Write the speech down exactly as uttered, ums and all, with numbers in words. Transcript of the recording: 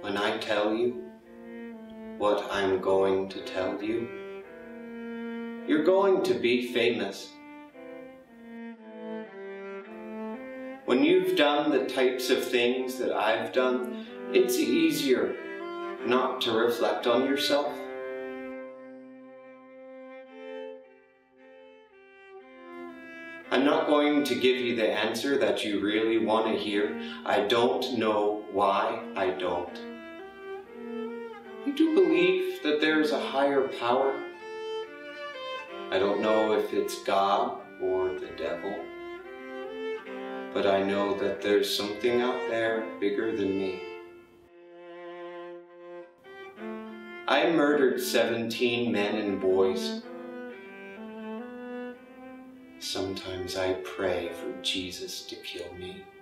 when I tell you what I'm going to tell you? You're going to be famous. When you've done the types of things that I've done, it's easier not to reflect on yourself. I'm not going to give you the answer that you really want to hear. I don't know why I don't. I do believe that there's a higher power. I don't know if it's God or the devil, but I know that there's something out there bigger than me. I murdered seventeen men and boys. Sometimes I pray for Jesus to kill me.